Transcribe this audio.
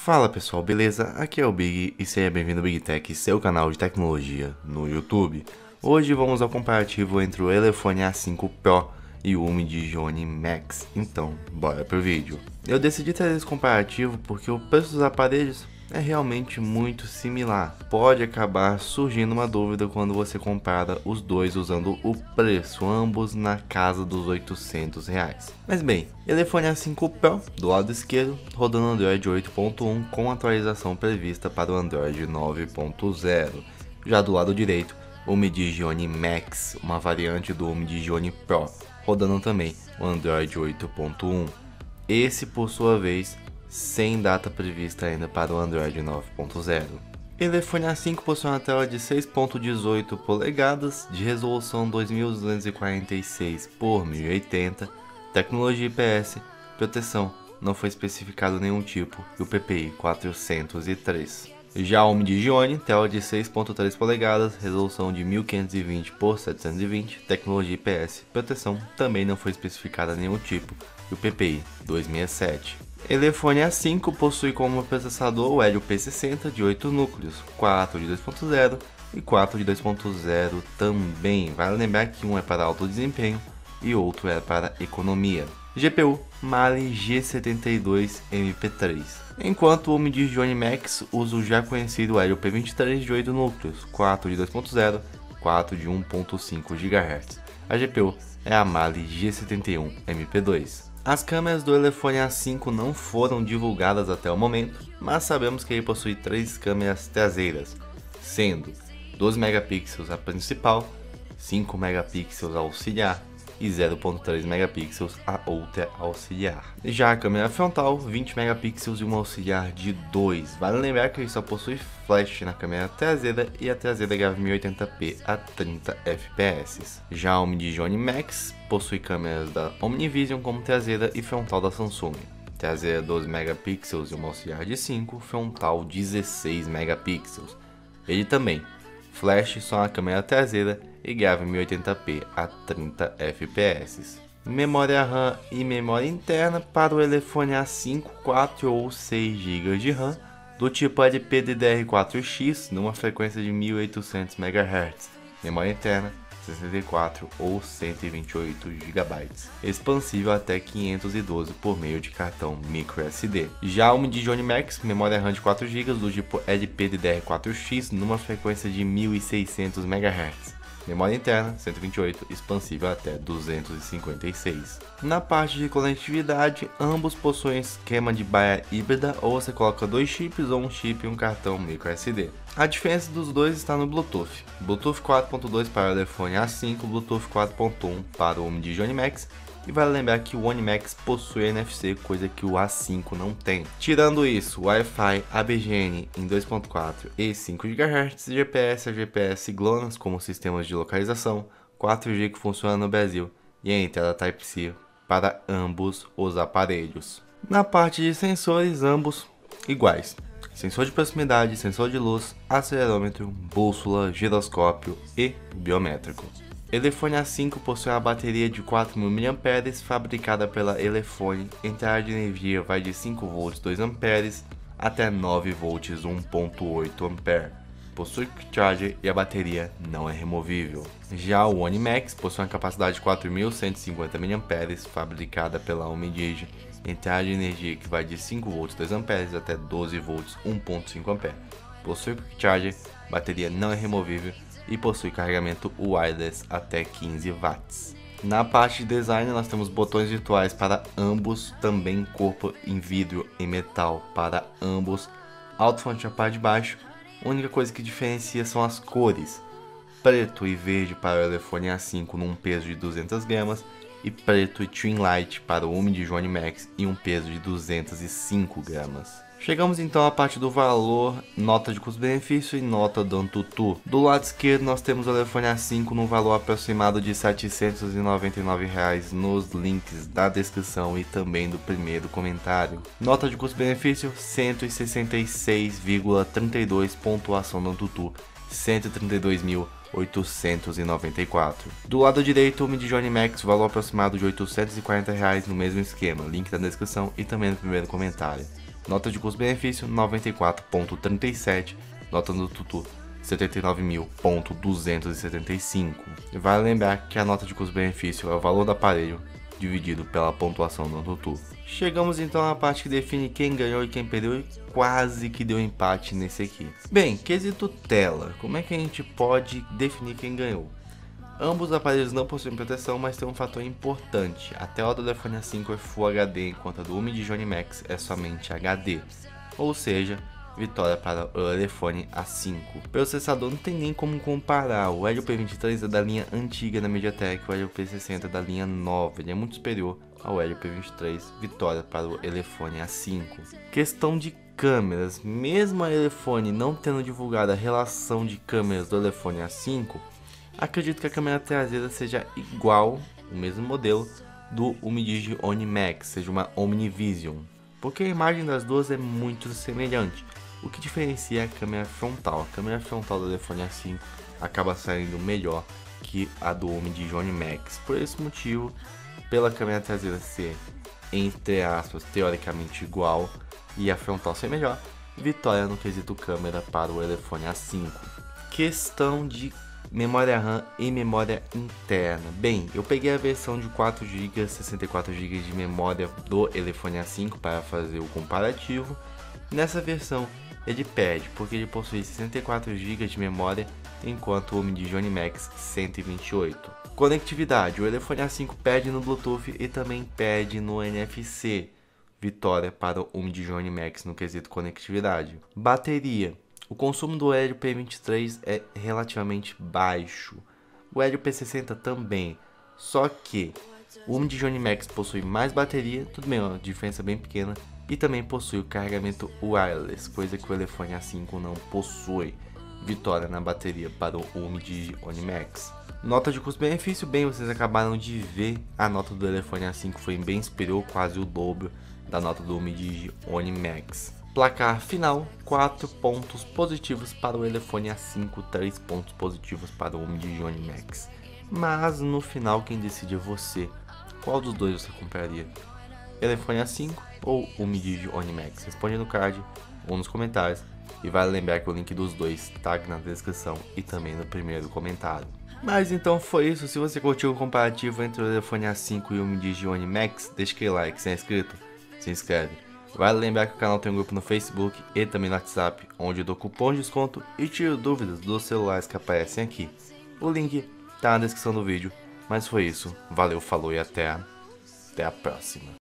Fala pessoal, beleza? Aqui é o Big e seja bem-vindo ao Big Tech, seu canal de tecnologia no YouTube. Hoje vamos ao comparativo entre o Elephone A5 Pro e o Midjourney Max, então bora pro vídeo. Eu decidi trazer esse comparativo porque o preço dos aparelhos é realmente muito similar. Pode acabar surgindo uma dúvida quando você compara os dois usando o preço, ambos na casa dos R$800. Mas bem, Elephone A5 Pro do lado esquerdo, rodando Android 8.1 com atualização prevista para o Android 9.0. Já do lado direito, o Midjourney Max, uma variante do Midjourney Pro, rodando também o Android 8.1. Esse, por sua vez, sem data prevista ainda para o Android 9.0. Elephone A5 possui uma tela de 6.18 polegadas, de resolução 2246 por 1080, tecnologia IPS, proteção não foi especificado nenhum tipo e o PPI 403. Já o Midjourney, tela de 6.3 polegadas, resolução de 1520 por 720, tecnologia IPS, proteção também não foi especificada nenhum tipo e o PPI 267. Elephone A5 possui como processador o Helio P60 de 8 núcleos, 4 de 2.0 e 4 de 2.0 também. Vale lembrar que um é para alto desempenho e outro é para economia. GPU Mali G72MP3, enquanto o Midjourney Max usa o já conhecido Helio P23 de 8 núcleos, 4 de 2.0, 4 de 1.5 GHz. A GPU é a Mali G71MP2. As câmeras do Elephone A5 não foram divulgadas até o momento, mas sabemos que ele possui 3 câmeras traseiras, sendo 12 megapixels a principal, 5 megapixels a auxiliar e 0.3 megapixels a outra auxiliar. Já a câmera frontal, 20 megapixels e uma auxiliar de 2. Vale lembrar que ele só possui flash na câmera traseira e a traseira grava 1080p a 30 fps. Já o Midjourney Max possui câmeras da OmniVision como traseira e frontal da Samsung. Traseira 12 megapixels e uma auxiliar de 5, frontal 16 megapixels. Ele também flash só na câmera traseira e grava 1080p a 30 fps. Memória RAM e memória interna para o Elephone A5, 4 ou 6 GB de RAM, do tipo LPDDR4X, numa frequência de 1800 MHz. Memória interna 64 ou 128 GB, expansível até 512 por meio de cartão microSD. Já o Midjourney Max, memória RAM de 4 GB do tipo LPDDR4X, numa frequência de 1600 MHz. Memória interna 128, expansível até 256. Na parte de conectividade, ambos possuem esquema de baia híbrida, ou você coloca 2 chips ou um chip e um cartão microSD. A diferença dos dois está no Bluetooth. Bluetooth 4.2 para o Elephone A5, Bluetooth 4.1 para o Midjourney Max. E vale lembrar que o One Max possui NFC, coisa que o A5 não tem. Tirando isso, Wi-Fi, ABGN em 2.4 e 5 GHz, GPS a GPS GLONASS como sistemas de localização, 4G que funciona no Brasil e a entrada Type-C para ambos os aparelhos. Na parte de sensores, ambos iguais. Sensor de proximidade, sensor de luz, acelerômetro, bússola, giroscópio e biométrico. Elephone A5 possui uma bateria de 4.000 mAh fabricada pela Elephone. Entrada de energia vai de 5V 2A até 9V 1.8A. Possui quick charger e a bateria não é removível. Já o One Max possui uma capacidade de 4.150 mAh fabricada pela Omnidigi. Entrada de energia que vai de 5V 2A até 12V 1.5A. Possui quick charger, bateria não é removível e possui carregamento wireless até 15 watts. Na parte de design nós temos botões virtuais para ambos, também corpo em vidro e metal para ambos, alto-falante na parte de baixo. A única coisa que diferencia são as cores, preto e verde para o Elephone A5 num peso de 200 gramas e preto e Twin Light para o Midjourney Max em um peso de 205 gramas. Chegamos então à parte do valor, nota de custo-benefício e nota do Antutu. Do lado esquerdo nós temos o Elephone A5 no valor aproximado de R$ 799 nos links da descrição e também do primeiro comentário. Nota de custo-benefício 166,32, pontuação do Antutu 132.894. Do lado direito, o Midjourney Max, valor aproximado de R$ 840 no mesmo esquema, link na descrição e também no primeiro comentário. Nota de custo-benefício 94,37. Nota do Tutu 79.275. E vale lembrar que a nota de custo-benefício é o valor do aparelho dividido pela pontuação do Tutu. Chegamos então à parte que define quem ganhou e quem perdeu, e quase que deu empate nesse aqui. Bem, quesito tela, como é que a gente pode definir quem ganhou? Ambos os aparelhos não possuem proteção, mas tem um fator importante: a tela do telefone A5 é Full HD, enquanto a do Umidigi Max é somente HD, ou seja, vitória para o telefone A5. O processador não tem nem como comparar, o Helio P23 é da linha antiga da MediaTek, o Helio P60 é da linha nova, ele é muito superior ao Helio P23, vitória para o telefone A5. Questão de câmeras, mesmo a telefone não tendo divulgado a relação de câmeras do telefone A5, acredito que a câmera traseira seja igual, o mesmo modelo, do Umidigi Max, seja uma OmniVision, porque a imagem das duas é muito semelhante. O que diferencia é a câmera frontal. A câmera frontal do telefone A5 acaba saindo melhor que a do Umidigi Max. Por esse motivo, pela câmera traseira ser, entre aspas, teoricamente igual e a frontal ser melhor, vitória no quesito câmera para o telefone A5. Questão de memória RAM e memória interna. Bem, eu peguei a versão de 4 GB, 64 GB de memória do telefone A5 para fazer o comparativo. Nessa versão ele perde, porque ele possui 64 GB de memória, enquanto o Umidigi Max 128. Conectividade, o telefone A5 perde no Bluetooth e também perde no NFC. Vitória para o Umidigi Max no quesito conectividade. Bateria, o consumo do Helio P23 é relativamente baixo, o Helio P60 também, só que o Umidigi Max possui mais bateria, tudo bem, uma diferença bem pequena, e também possui o carregamento wireless, coisa que o telefone A5 não possui. Vitória na bateria para o Umidigi Max. Nota de custo-benefício, bem, vocês acabaram de ver, a nota do telefone A5 foi bem superior, quase o dobro da nota do Umidigi Max. Placar final, 4 pontos positivos para o telefone A5, 3 pontos positivos para o Umidigi Max. Mas no final quem decide é você. Qual dos dois você compraria? Telefone A5 ou Umidigi Max? Responde no card ou nos comentários. E vale lembrar que o link dos dois está aqui na descrição e também no primeiro comentário. Mas então foi isso. Se você curtiu o comparativo entre o telefone A5 e o Umidigi Max, deixa aquele like. Se é inscrito, se inscreve. Vale lembrar que o canal tem um grupo no Facebook e também no WhatsApp, onde eu dou cupom de desconto e tiro dúvidas dos celulares que aparecem aqui. O link tá na descrição do vídeo. Mas foi isso. Valeu, falou e até a próxima.